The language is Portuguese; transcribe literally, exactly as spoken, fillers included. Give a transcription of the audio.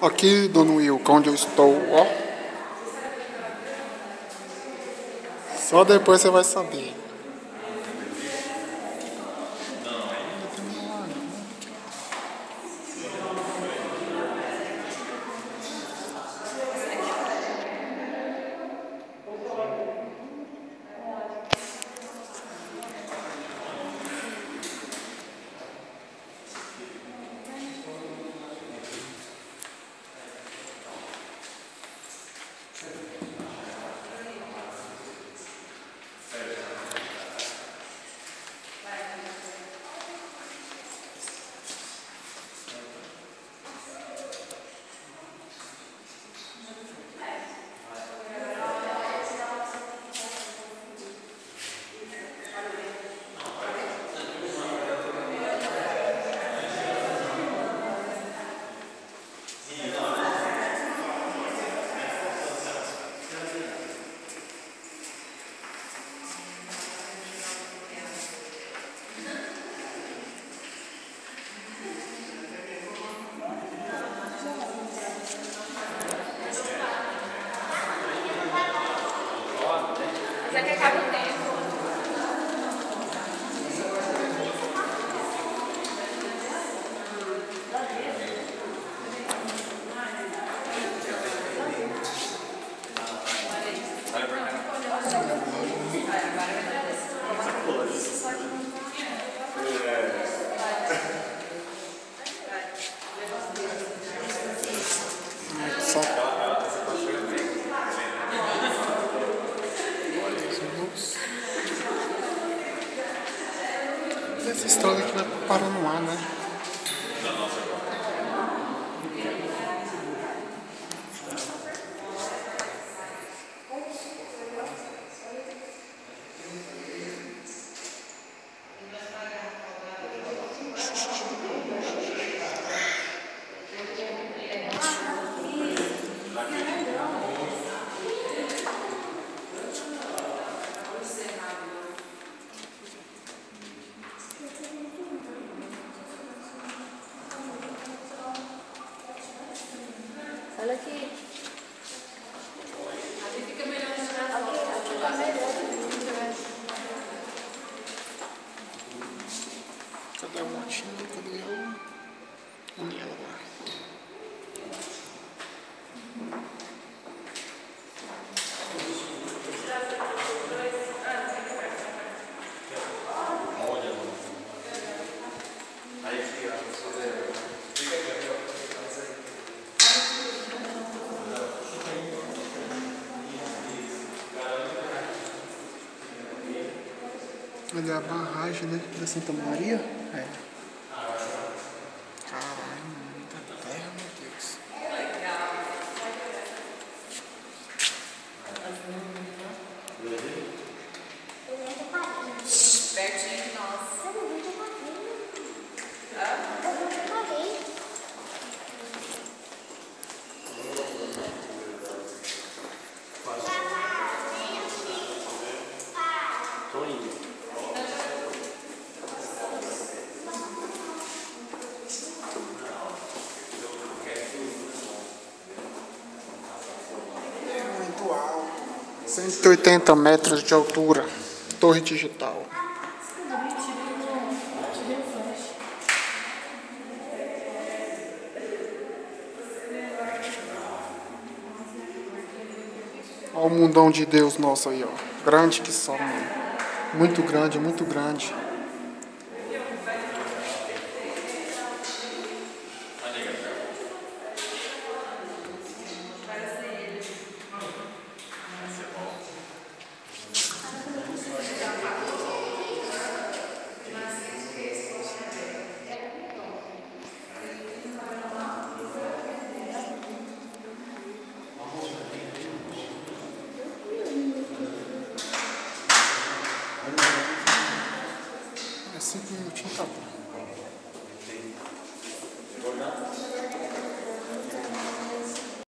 Aqui, Dona Wilka, onde eu estou, ó. Só depois você vai saber. Já que acaba o tempo. Essa estrada aqui vai parar no ar, né? Olha aqui. Aqui fica melhor na foto. Aqui fica melhor. Cadê a motinha? Cadê ela? Onde ela vai? Olha a barragem, né, da Santa Maria. É. Caralho, muita terra, meu Deus. Pertinho de nós. Tô indo. Muito alto. cento e oitenta metros de altura. Torre digital. Olha o mundão de Deus nosso aí, ó. Grande que só, mano. Muito grande, muito grande. Cinco minutinhos tá bom.